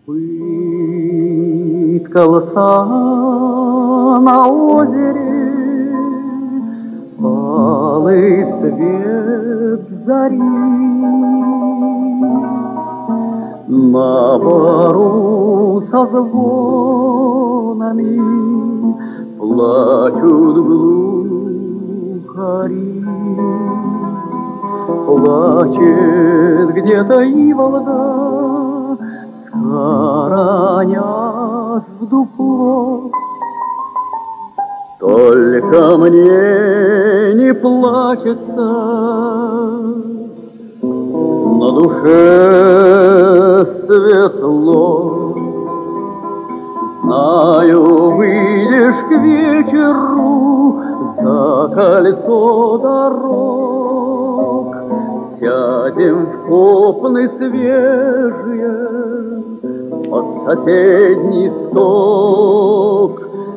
Пыткался на озере алый свет зари. На бару со звонами плачут глухари. Плачет где-то Иволга, скоронясь в дупло. Только мне не плачется, на душе светло. Знаю, выйдешь к вечеру за кольцо дорог, сядем в копны свежие под соседний сток,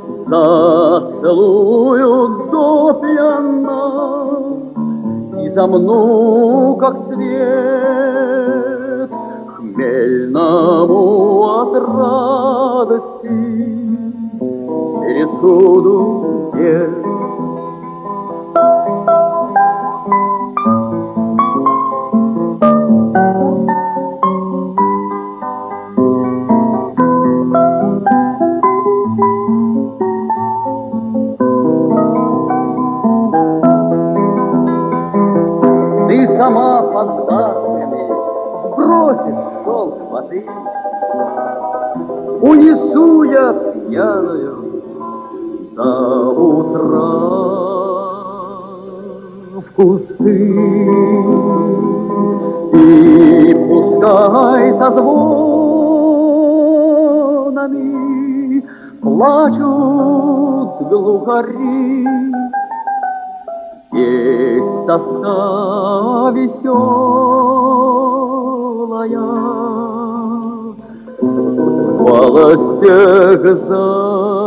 зацелуют допьяна и замну, как цвет, хмельному от радости пересуду дед. Ты сама под заспами сбросишь шелк воды, унесу я пьяную до утра в кусты. И пускай со звонами плачут глухари. Есть тоска веселая в волостях